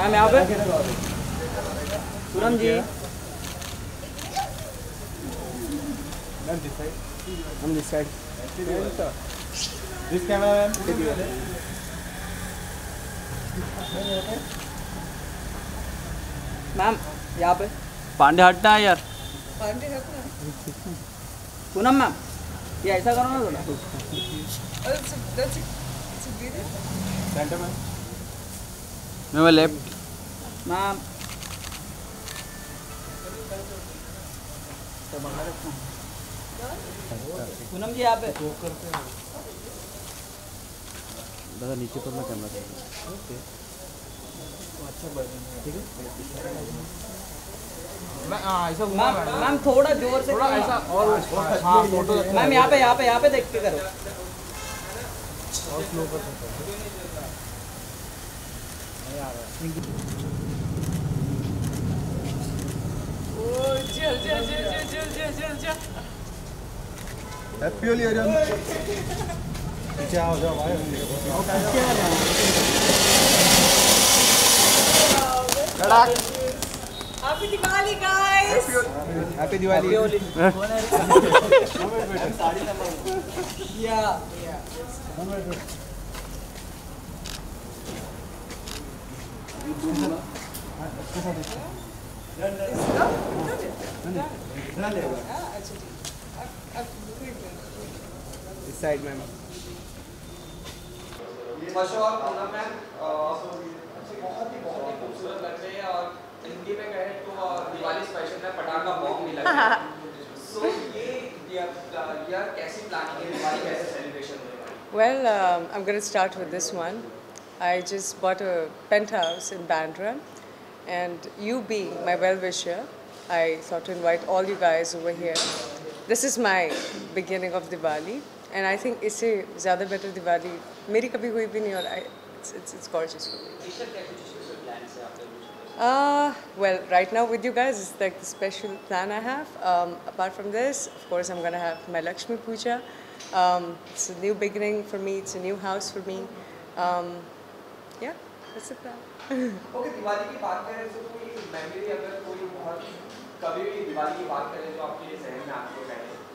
Ma'am यहाँ पे पूनम जी हम this side this camera ma'am यहाँ पे पांडे हटना है यार पांडे हटना पूनम मैम ये ऐसा करो ना थोड़ा मैं लेफ्ट मैम पूनम जी यहाँ पे दादा नीचे पर मैं करना चाहिए ओके ठीक है मैम थोड़ा जोर से थोड़ा ऐसा और हाँ फोटो मैम यहाँ पे देख के करो और स्लो कर चल हैप्पी होली आर्यन पीछे आओ जाओ भाई happy Diwali guys happy Diwali या इस साइड में पूनम मैम बहुत ही खूबसूरत लग रहे हैं और हिंदी में कहें तो दिवाली स्पेशल में पटाखा बॉम्ब भी लग रहा है सो ये कैसी प्लानिंग है दिवाली कैसे सेलिब्रेशन होगा Well, I'm going to start with this one. I just bought a penthouse in Bandra, and you being my well-wisher, I thought to invite all you guys over here. This is my beginning of Diwali, and I think इससे ज़्यादा better Diwali मेरी कभी हुई भी नहीं और it's gorgeous for me. Well, right now with you guys, it's like the special plan I have. Apart from this, of course, I'm going to have my Lakshmi Puja. It's a new beginning for me. It's a new house for me. Yeah, that's the plan. Okay Diwali की बात करें तो कोई memory अगर कोई बहुत कभी भी दिवाली की बात करें तो आपके जहन में आपको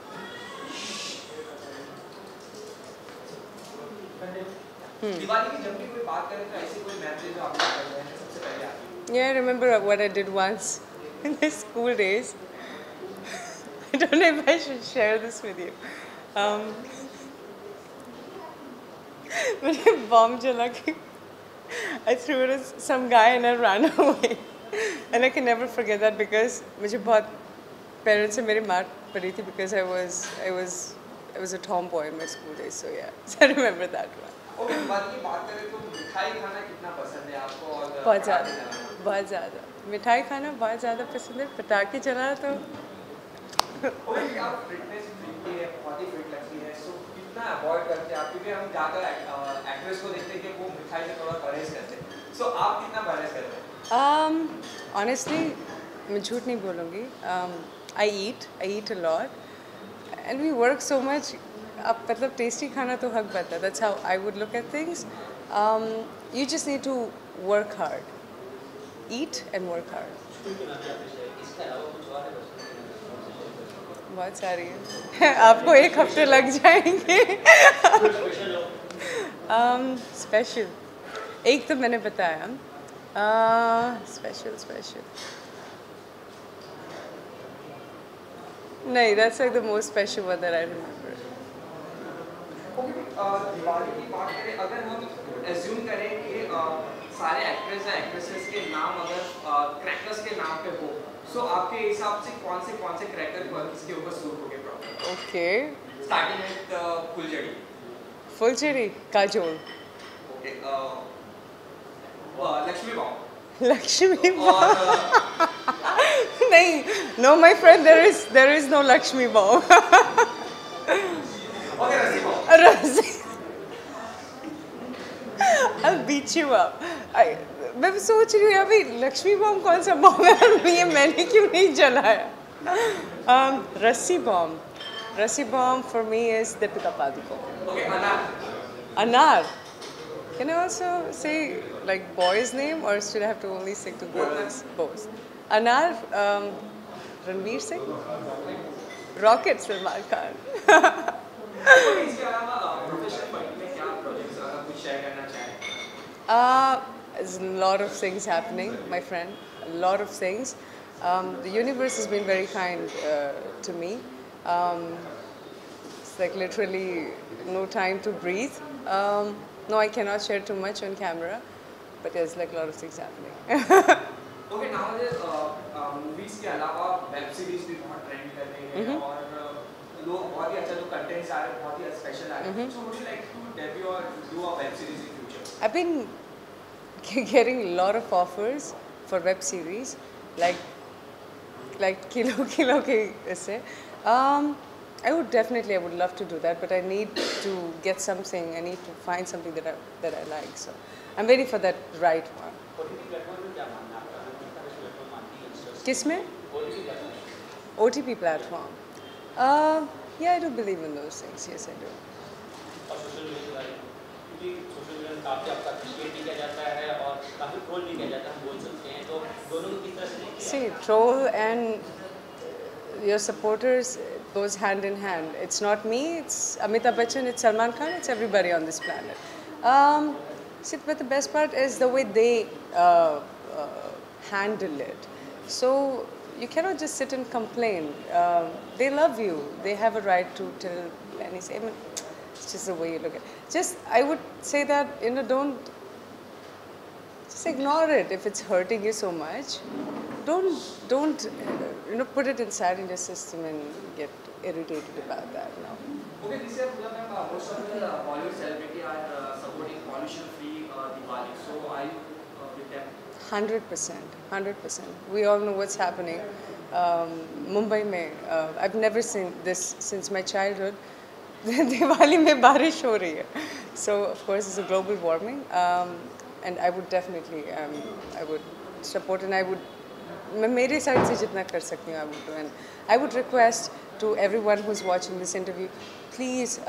पहले दिवाली की जब भी कोई बात करें तो ऐसी कोई मेमोरी जो आपको जहन में सबसे पहले आती है Yeah, I remember what I did once in the school days. I don't know if I should share this with you. मैंने bomb जला के I threw it at some guy and I ran away. And I can never forget that because मुझे बहुत parents से मेरी मार पड़ी थी because I was a tomboy in my school days. So yeah, so I remember that one. Okay Diwali की बात करें तो मिठाई खाना कितना पसंद है आपको और बहुत ज़्यादा मिठाई खाना बहुत ज़्यादा पसंद है पटाखे चलाना तो ओके आप फिटनेस फ्रीक है बहुत ही फिट लगती है सो कितना अवॉइड करते हैं आप क्योंकि हम ज़्यादा एक्ट्रेस को देखते हैं कि वो मिठाई से थोड़ा परहेज करते हैं सो आप कितना परहेज करते हैं Honestly, मैं झूठ नहीं बोलूँगी. I eat a lot, and we work so much. अब मतलब टेस्टी खाना तो हक बनता है. That's how I would look at things. You just need to work hard. Eat and work hard. बहुत सारी है. आपको एक हफ्ते लग जाएंगे. Special. एक तो मैंने बताया. Special. नहीं, that's like the most special one that I remember. Diwali की बात करें अगर हम एज्यूम करें कि सारे एक्ट्रेस या एक्ट्रेसेस के नाम अगर क्रैकर्स के नाम पे हो सो आपके हिसाब से कौन से क्रैकर किसके ऊपर सूट होंगे प्रॉपर Okay. स्टार्टिंग विद फुलझड़ी फुलझड़ी Kajol. Okay Lakshmi bomb Lakshmi bomb. नहीं, no my friend, there is no Lakshmi bomb. Okay रस्सी bomb. Rosy. I'll beat you up. मैं सोच रही हूँ अभी लक्ष्मी बॉम्ब कौन सा बॉम्ब है ये मैंने क्यों नहीं जलाया. रस्सी bomb for me is Deepika Padukone. Okay अनार. अनार. Can I also say like boy's name or should I have to only stick to girls? Both. Anar, Ranveer Singh, Rocket Salman Khan. इसके अलावा प्रोफेशनल फाइट में क्या projects अगर कुछ share करना चाहें? There's a lot of things happening, my friend. A lot of things. The universe has been very kind to me. It's like literally no time to breathe. No, I cannot share too much on camera, but there's like a lot of things happening. Okay now movies के अलावा web series भी बहुत trend कर रही है और लोग बहुत ही अच्छा जो कंटेंट्स आ रहे हैं बहुत ही स्पेशल आ रहे हैं so would you like to debut और do a web series in future I've been getting a lot of offers for web series, like Kilo ke isse. I would love to do that, but I need to get something. I need to find something that I like. So I'm waiting for that right one. Kisme? OTP platform. Yeah, I do believe in those things. Yes, I do. और social media क्योंकि social media में काफ़ी आपका appreciate भी किया जाता है और काफ़ी ट्रोल भी किया जाता है हम बोल सकते हैं तो दोनों को किस तरह से See, troll and your supporters goes hand in hand. It's not me, it's Amitabh Bachchan, it's Salman Khan, it's everybody on this planet. See, but the best part is the way they handle it. So you cannot just sit and complain. They love you. They have a right to tell any say. I mean, it's just the way you look at it. Just, I would say that, don't just ignore it if it's hurting you so much. Don't put it inside in your system and get irritated about that. No. Okay, this year most of the Bollywood celebrity are supporting pollution-free Diwali. So are you with them? 100%. We all know what's happening. Mumbai mein, I've never seen this since my childhood. Diwali mein barish ho rahi hai. So of course it's a global warming, and I would definitely, I would support and I would, मेरे side से जितना कर सकती हूँ I would do, and I would request to everyone who's watching this interview, please,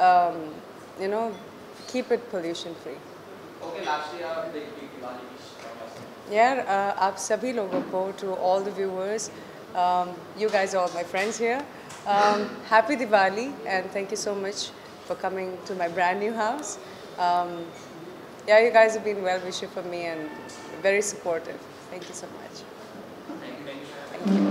keep it pollution free. Okay, lastly, big Diwali wish. यार आप सभी लोगों को, to all the viewers, you guys are all my friends here. Happy Diwali and thank you so much for coming to my brand new house. Yeah, you guys have been well wisher for me and very supportive. Thank you so much. Thank you.